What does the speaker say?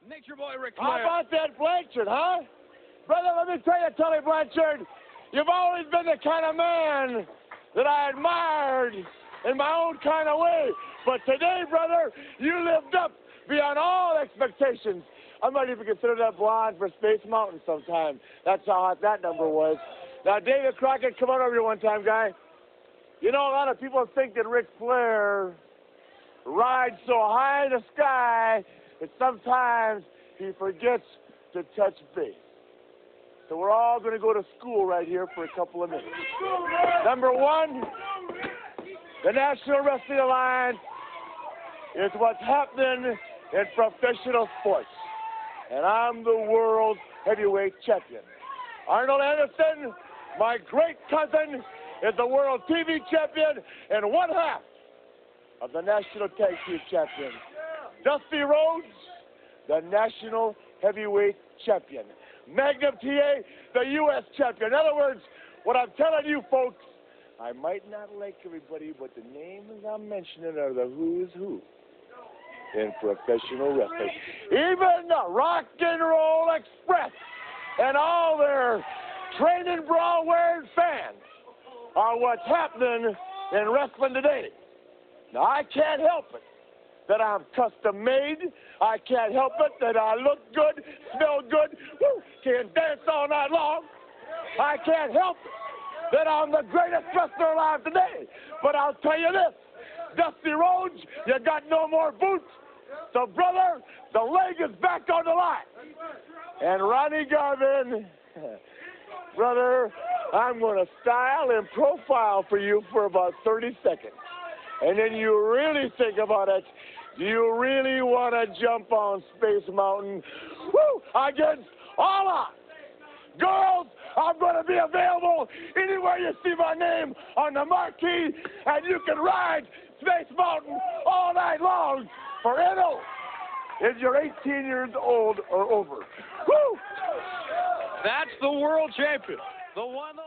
Nature Boy Ric How Flair. about that Blanchard, huh? Brother, let me tell you, Tully Blanchard, you've always been the kind of man that I admired in my own kind of way. But today, brother, you lived up beyond all expectations. I might even consider that blonde for Space Mountain sometime. That's how hot that number was. Now, David Crockett, come on over here one time, guy. You know, a lot of people think that Ric Flair rides so high in the sky that sometimes he forgets to touch base. So we're all going to go to school right here for a couple of minutes. Number one, the National Wrestling Alliance is what's happening in professional sports. And I'm the world heavyweight champion. Arnold Anderson, my great cousin, is the world TV champion and one half of the National Tag Team champion. Dusty Rhodes, the National Heavyweight champion. Magnum TA, the U.S. champion. In other words, what I'm telling you folks, I might not like everybody, but the names I'm mentioning are the who's who in professional wrestling. Even the Rock and Roll Express and all their training bra wearing fans are what's happening in wrestling today. Now, I can't help it that I'm custom made. I can't help it that I look good, smell good, can dance all night long. I can't help it that I'm the greatest wrestler alive today. But I'll tell you this, Dusty Rhodes, you got no more boots. So, brother, the leg is back on the line. And Ronnie Garvin, brother, I'm going to style and profile for you for about 30 seconds. And then you really think about it. Do you really want to jump on Space Mountain? Against all odds. Girls, I'm going to be available anywhere you see my name on the marquee, and you can ride Space Mountain all night long for NO if you're 18 years old or over. That's the world champion. The one.